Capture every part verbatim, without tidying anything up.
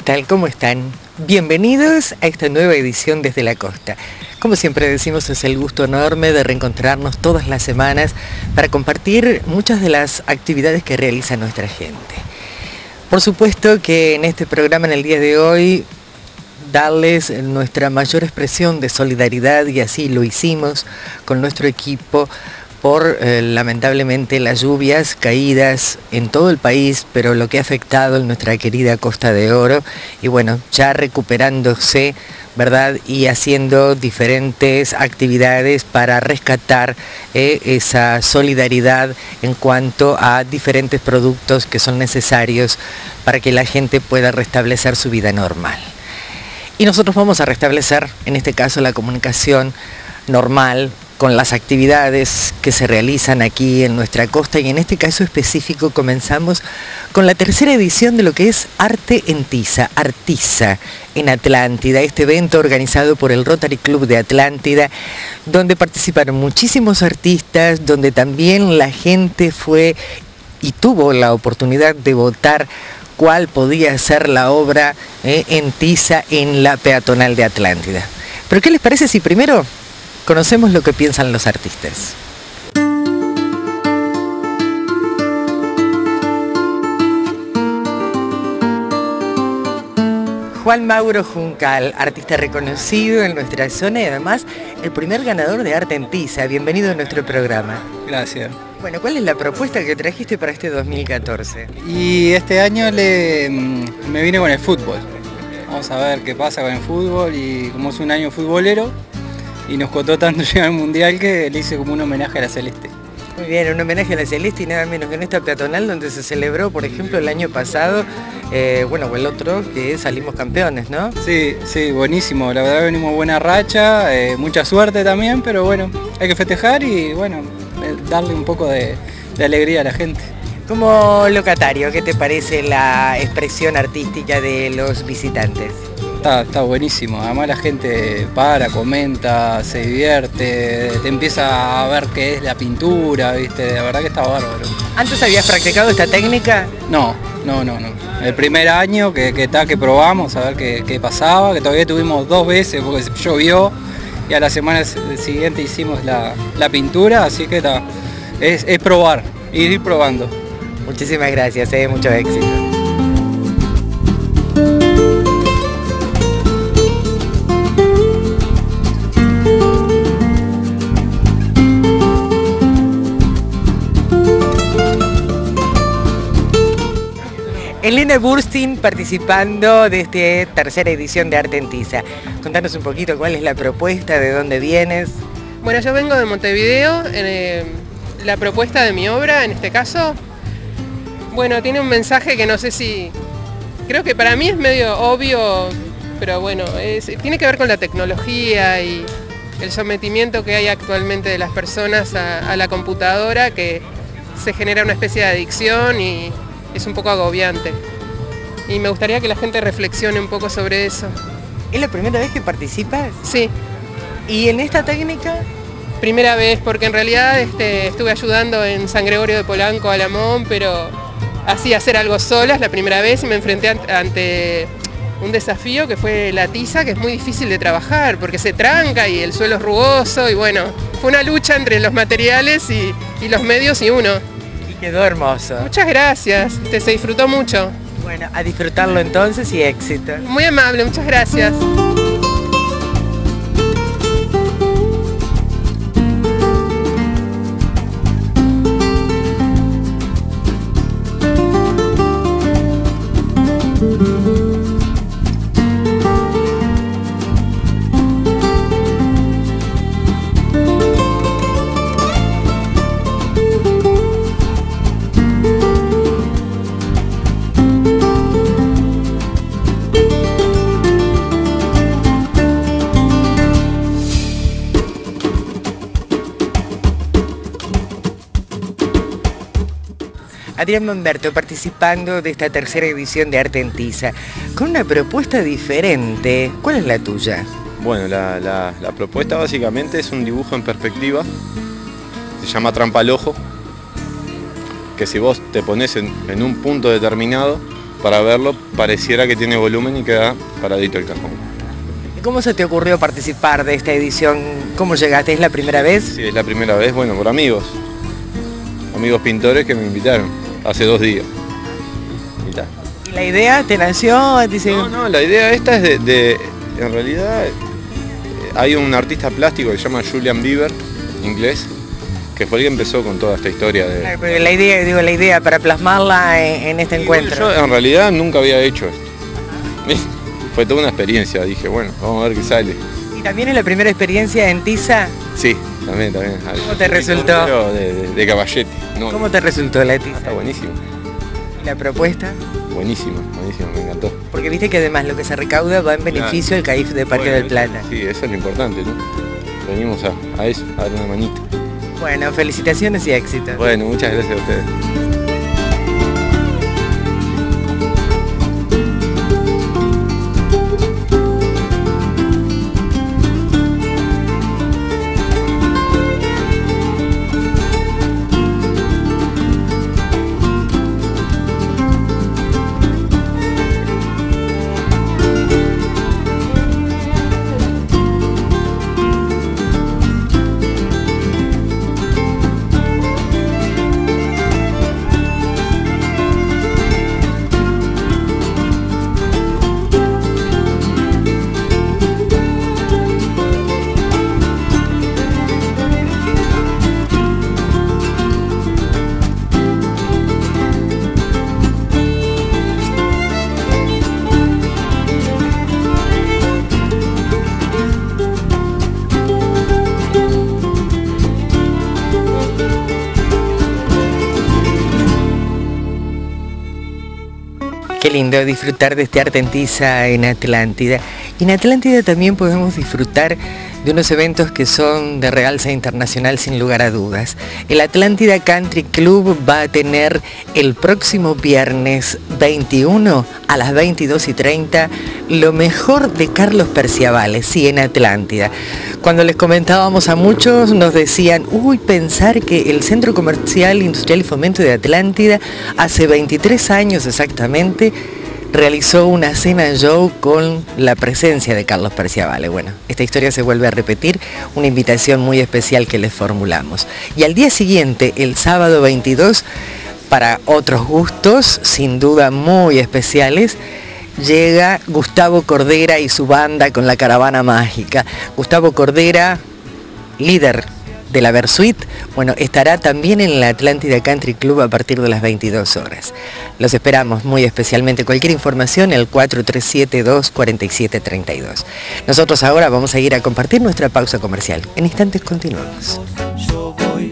tal? ¿Cómo están? Bienvenidos a esta nueva edición desde la costa. Como siempre decimos, es el gusto enorme de reencontrarnos todas las semanas para compartir muchas de las actividades que realiza nuestra gente. Por supuesto que en este programa, en el día de hoy, darles nuestra mayor expresión de solidaridad, y así lo hicimos con nuestro equipo por eh, lamentablemente las lluvias caídas en todo el país, pero lo que ha afectado en nuestra querida Costa de Oro, y bueno, ya recuperándose, ¿verdad? Y haciendo diferentes actividades para rescatar eh, esa solidaridad en cuanto a diferentes productos que son necesarios para que la gente pueda restablecer su vida normal. Y nosotros vamos a restablecer, en este caso, la comunicación normal con las actividades que se realizan aquí en nuestra costa, y en este caso específico comenzamos con la tercera edición de lo que es Arte en Tiza, Artiza en Atlántida, este evento organizado por el Rotary Club de Atlántida, donde participaron muchísimos artistas, donde también la gente fue y tuvo la oportunidad de votar cuál podía ser la obra eh, en Tiza en la peatonal de Atlántida. Pero ¿qué les parece si primero conocemos lo que piensan los artistas? Juan Mauro Juncal, artista reconocido en nuestra zona y además el primer ganador de Arte en Tiza. Bienvenido a nuestro programa. Gracias. Bueno, ¿cuál es la propuesta que trajiste para este dos mil catorce? Y este año le, me vine con el fútbol. Vamos a ver qué pasa con el fútbol, y como es un año futbolero y nos costó tanto llegar al mundial, que le hice como un homenaje a la Celeste. Muy bien, un homenaje a la Celeste, y nada menos que en esta peatonal donde se celebró, por ejemplo, el año pasado, eh, bueno, o el otro, que salimos campeones, ¿no? Sí, sí, buenísimo. La verdad que venimos buena racha, eh, mucha suerte también, pero bueno, hay que festejar y bueno, eh, darle un poco de, de alegría a la gente. Como locatario, ¿qué te parece la expresión artística de los visitantes? Está, está buenísimo, además la gente para, comenta, se divierte, te empieza a ver qué es la pintura, ¿viste? La verdad que está bárbaro. ¿Antes habías practicado esta técnica? No, no, no, no. El primer año que, que, que probamos a ver qué, qué pasaba, que todavía tuvimos dos veces porque llovió, y a la semana siguiente hicimos la, la pintura, así que está, es, es probar, ir probando. Muchísimas gracias, eh, mucho éxito. Elena Burstein participando de esta tercera edición de Arte en Tiza. Contanos un poquito cuál es la propuesta, de dónde vienes. Bueno, yo vengo de Montevideo. Eh, la propuesta de mi obra, en este caso, bueno, tiene un mensaje que no sé si... Creo que para mí es medio obvio, pero bueno, es, tiene que ver con la tecnología y el sometimiento que hay actualmente de las personas a, a la computadora, que se genera una especie de adicción y es un poco agobiante. Y me gustaría que la gente reflexione un poco sobre eso. ¿Es la primera vez que participas? Sí. ¿Y en esta técnica? Primera vez, porque en realidad este, estuve ayudando en San Gregorio de Polanco, Alamón, pero así hacer algo sola es la primera vez, y me enfrenté ante un desafío que fue la tiza, que es muy difícil de trabajar porque se tranca y el suelo es rugoso, y bueno, fue una lucha entre los materiales y, y los medios y uno. Quedó hermoso. Muchas gracias, te, se disfrutó mucho. Bueno, a disfrutarlo entonces y éxito. Muy amable, muchas gracias. Adrián Momberto participando de esta tercera edición de Arte en Tiza, con una propuesta diferente. ¿Cuál es la tuya? Bueno, la, la, la propuesta básicamente es un dibujo en perspectiva, se llama trampa al ojo, que si vos te pones en, en un punto determinado, para verlo pareciera que tiene volumen y queda paradito el cajón. ¿Cómo se te ocurrió participar de esta edición? ¿Cómo llegaste? ¿Es la primera vez? Sí, es la primera vez, bueno, por amigos. Amigos pintores que me invitaron hace dos días. Y, ta. ¿Y la idea te nació? Dice... No, no, la idea esta es de, de en realidad, hay un artista plástico que se llama Julian Bieber, inglés, que fue el que empezó con toda esta historia de... Claro, pero la idea, digo, la idea para plasmarla en, en este y encuentro. Bueno, yo en realidad nunca había hecho esto. Fue toda una experiencia, dije, bueno, vamos a ver qué sale. ¿Y también es la primera experiencia en tiza? Sí, también, también. ¿Cómo te resultó? De, de, de caballete. No, ¿Cómo te resultó la tiza? Está buenísimo. ¿Y la propuesta? Buenísima, buenísima, me encantó. Porque viste que además lo que se recauda va en beneficio del CAIF de Parque bueno, del Plata. Sí, eso es lo importante, ¿no? Venimos a, a eso, a dar una manita. Bueno, felicitaciones y éxito. Bueno, muchas gracias a ustedes. Qué lindo disfrutar de este arte en tiza en Atlántida. Y en Atlántida también podemos disfrutar de unos eventos que son de realce internacional sin lugar a dudas. El Atlántida Country Club va a tener el próximo viernes veintiuno a las veintidós y treinta lo mejor de Carlos Perciabales, sí, en Atlántida. Cuando les comentábamos a muchos nos decían, uy, pensar que el Centro Comercial, Industrial y Fomento de Atlántida hace veintitrés años exactamente realizó una cena show con la presencia de Carlos Perciabales. Bueno, esta historia se vuelve a repetir, una invitación muy especial que les formulamos. Y al día siguiente, el sábado veintidós, para otros gustos, sin duda muy especiales, llega Gustavo Cordera y su banda con la Caravana Mágica. Gustavo Cordera, líder de la Versuit, bueno, estará también en la Atlántida Country Club a partir de las veintidós horas. Los esperamos muy especialmente. Cualquier información al cuatro tres siete dos cuatro siete tres dos. Nosotros ahora vamos a ir a compartir nuestra pausa comercial. En instantes continuamos. Yo voy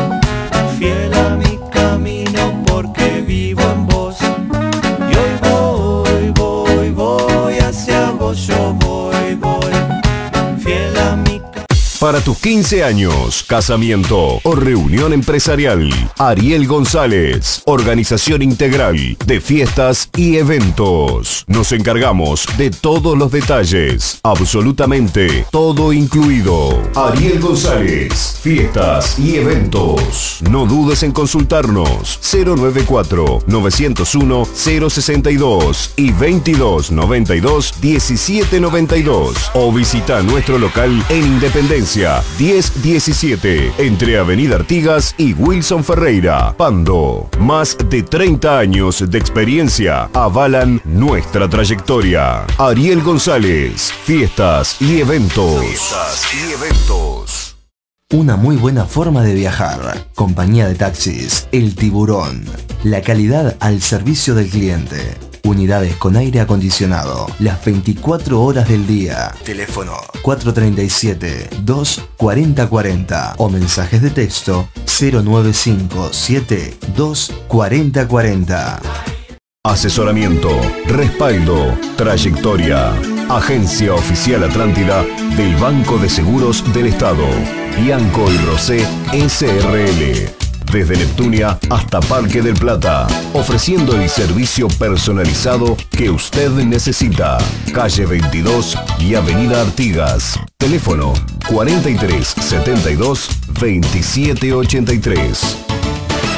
fiel a mi camino porque vivo en vos. Y hoy voy, voy, voy hacia vos. Yo voy, voy fiel a mi camino. Para tus quince años, casamiento o reunión empresarial, Ariel González, organización integral de fiestas y eventos. Nos encargamos de todos los detalles, absolutamente todo incluido. Ariel González, fiestas y eventos. No dudes en consultarnos cero nueve cuatro, nueve cero uno, cero seis dos y veintidós noventa y dos, diecisiete noventa y dos o visita nuestro local en Independencia diez diecisiete, entre Avenida Artigas y Wilson Ferreira, Pando. Más de treinta años de experiencia avalan nuestra trayectoria. Ariel González, fiestas y eventos. Fiestas y eventos. Una muy buena forma de viajar. Compañía de taxis El Tiburón. La calidad al servicio del cliente. Unidades con aire acondicionado las veinticuatro horas del día. Teléfono cuatro tres siete, dos cuatro cero cuatro cero o mensajes de texto cero nueve cinco siete, dos cuatro cero cuatro cero. Asesoramiento, respaldo, trayectoria. Agencia Oficial Atlántida del Banco de Seguros del Estado. Bianco y Rosé S R L. Desde Neptunia hasta Parque del Plata, ofreciendo el servicio personalizado que usted necesita. Calle veintidós y Avenida Artigas. Teléfono cuarenta y tres setenta y dos, veintisiete ochenta y tres.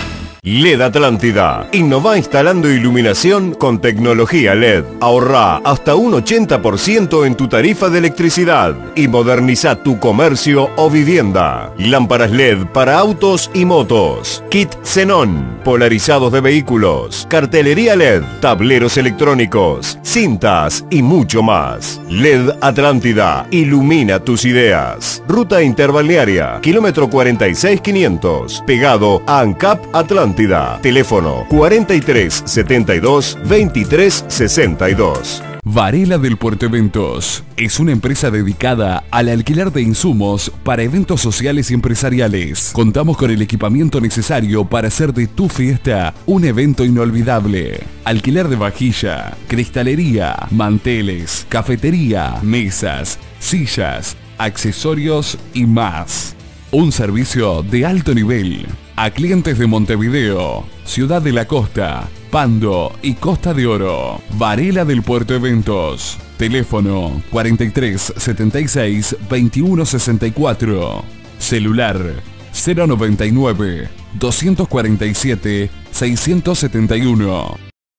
L E D Atlántida. Innova instalando iluminación con tecnología L E D. Ahorrá hasta un ochenta por ciento en tu tarifa de electricidad y moderniza tu comercio o vivienda. Lámparas L E D para autos y motos. Kit xenón. Polarizados de vehículos. Cartelería L E D. Tableros electrónicos. Cintas y mucho más. L E D Atlántida. Ilumina tus ideas. Ruta interbalnearia. Kilómetro cuarenta y seis quinientos. Pegado a ANCAP Atlántida. Teléfono cuarenta y tres setenta y dos veintitrés sesenta y dos. Varela del Puerto Eventos es una empresa dedicada al alquiler de insumos para eventos sociales y empresariales. Contamos con el equipamiento necesario para hacer de tu fiesta un evento inolvidable. Alquiler de vajilla, cristalería, manteles, cafetería, mesas, sillas, accesorios y más. Un servicio de alto nivel a clientes de Montevideo, Ciudad de la Costa, Pando y Costa de Oro. Varela del Puerto Eventos. Teléfono cuarenta y tres setenta y seis veintiuno sesenta y cuatro. Celular cero noventa y nueve doscientos cuarenta y siete seiscientos setenta y uno.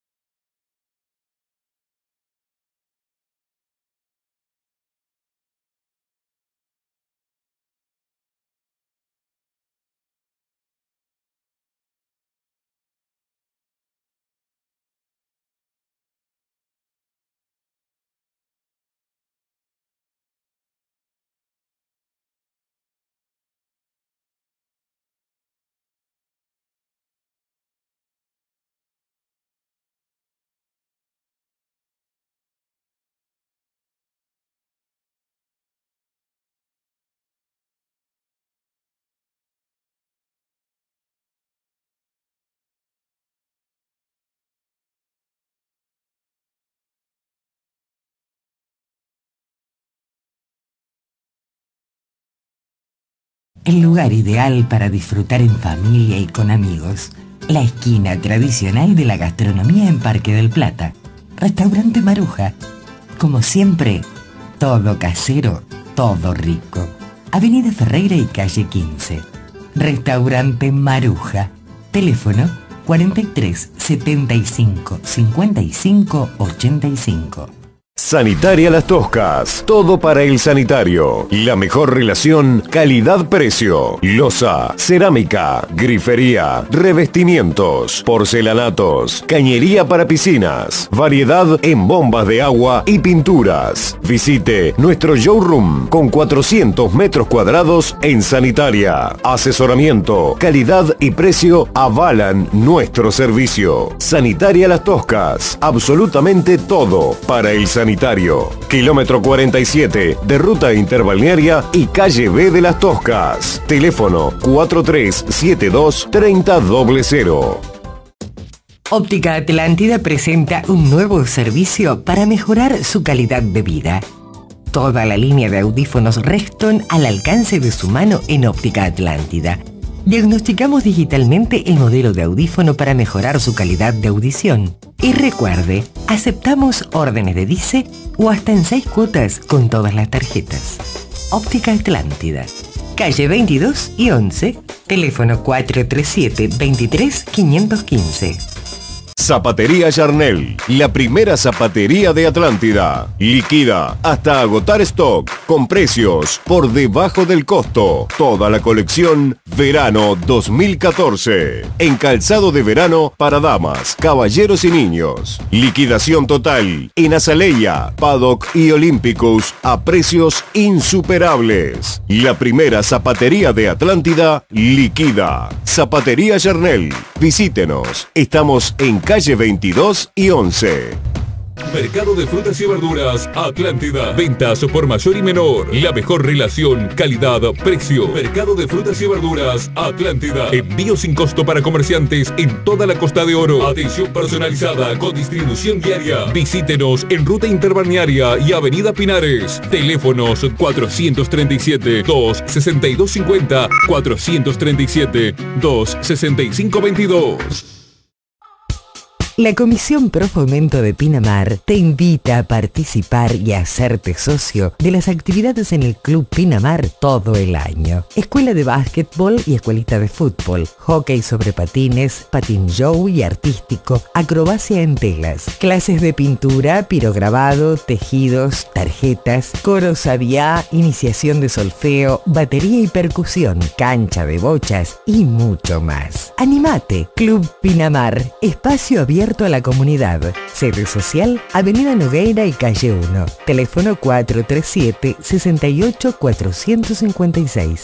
El lugar ideal para disfrutar en familia y con amigos. La esquina tradicional de la gastronomía en Parque del Plata. Restaurante Maruja. Como siempre, todo casero, todo rico. Avenida Ferreira y calle quince. Restaurante Maruja. Teléfono cuarenta y tres setenta y cinco cincuenta y cinco ochenta y cinco. Sanitaria Las Toscas, todo para el sanitario. La mejor relación calidad-precio. Loza, cerámica, grifería, revestimientos, porcelanatos, cañería para piscinas, variedad en bombas de agua y pinturas. Visite nuestro showroom con cuatrocientos metros cuadrados en sanitaria. Asesoramiento, calidad y precio avalan nuestro servicio. Sanitaria Las Toscas, absolutamente todo para el sanitario. Kilómetro cuarenta y siete de ruta interbalnearia y calle B de Las Toscas. Teléfono cuatro tres siete dos treinta cero cero. Óptica Atlántida presenta un nuevo servicio para mejorar su calidad de vida. Toda la línea de audífonos Reston al alcance de su mano en Óptica Atlántida. Diagnosticamos digitalmente el modelo de audífono para mejorar su calidad de audición. Y recuerde, aceptamos órdenes de DICE o hasta en seis cuotas con todas las tarjetas. Óptica Atlántida. Calle veintidós y once, teléfono cuatro tres siete veintitrés quinientos quince. Zapatería Yarnell, la primera zapatería de Atlántida. Liquida hasta agotar stock con precios por debajo del costo. Toda la colección verano dos mil catorce. En calzado de verano para damas, caballeros y niños. Liquidación total en Azaleia, Paddock y Olympicus a precios insuperables. La primera zapatería de Atlántida liquida. Zapatería Yarnell. Visítenos. Estamos en calle veintidós y once. Mercado de frutas y verduras Atlántida. Ventas por mayor y menor. La mejor relación calidad-precio. Mercado de frutas y verduras Atlántida. Envío sin costo para comerciantes en toda la Costa de Oro. Atención personalizada con distribución diaria. Visítenos en Ruta Interbalnearia y Avenida Pinares. Teléfonos cuatrocientos treinta y siete, dos sesenta y dos cincuenta, cuatrocientos treinta y siete, dos sesenta y cinco veintidós. La Comisión Pro Fomento de Pinamar te invita a participar y a hacerte socio de las actividades en el Club Pinamar todo el año. Escuela de básquetbol y escuelita de fútbol, hockey sobre patines, patín show y artístico, acrobacia en telas, clases de pintura, pirograbado, tejidos, tarjetas, coro sabiá, iniciación de solfeo, batería y percusión, cancha de bochas y mucho más. ¡Animate! Club Pinamar, espacio abierto a la comunidad. Sede social, Avenida Nogueira y Calle uno. Teléfono cuatro tres siete, seis ocho cuatro cinco seis.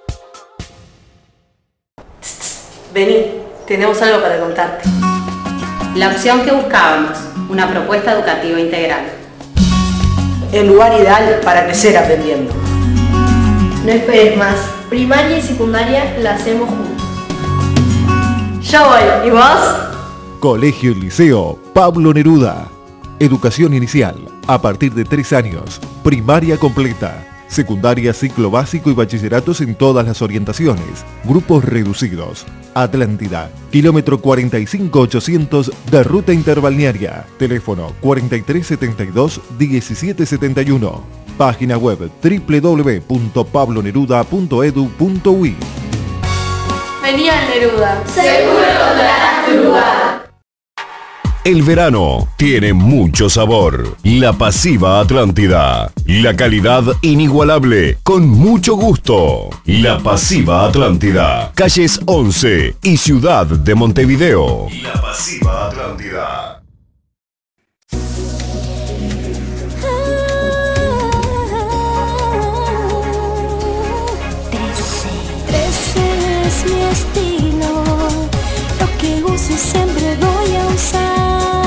Vení, tenemos algo para contarte. La opción que buscábamos, una propuesta educativa integral. El lugar ideal para crecer aprendiendo. No esperes más, primaria y secundaria la hacemos juntos. Yo voy, ¿y vos? Colegio y Liceo Pablo Neruda. Educación inicial a partir de tres años. Primaria completa. Secundaria, ciclo básico y bachilleratos en todas las orientaciones. Grupos reducidos. Atlántida. Kilómetro cuarenta y cinco ochocientos de ruta interbalnearia. Teléfono cuarenta y tres setenta y dos, diecisiete setenta y uno. Página web doble u doble u doble u punto pablo neruda punto edu punto uy. Vení al Neruda. Seguro encontrarás tu lugar. El verano tiene mucho sabor. La Pasiva Atlántida. La calidad inigualable, con mucho gusto. La Pasiva Atlántida. Calles once y Ciudad de Montevideo. La Pasiva Atlántida. trece es mi estilo. Lo que uso siempre voy a usar.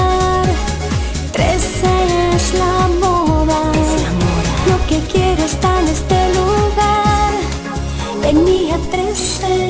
Es la moda, es la moda. Lo que quiero está en este lugar. Vení a trece.